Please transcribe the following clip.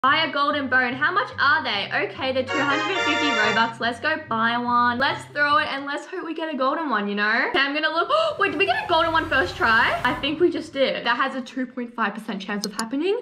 Buy a golden bone. How much are they? Okay, they're 250 Robux. Let's go buy one. Let's throw it and let's hope we get a golden one, you know? Okay, I'm gonna look. Wait, did we get a golden one first try? I think we just did. That has a 2.5% chance of happening.